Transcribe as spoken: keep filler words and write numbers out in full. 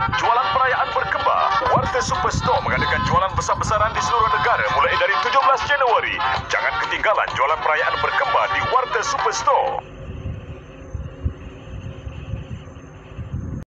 Jualan perayaan berkembar. Warta Superstore mengadakan jualan besar-besaran di seluruh negara mulai dari tujuh belas Januari. Jangan ketinggalan jualan perayaan berkembar di Warta Superstore.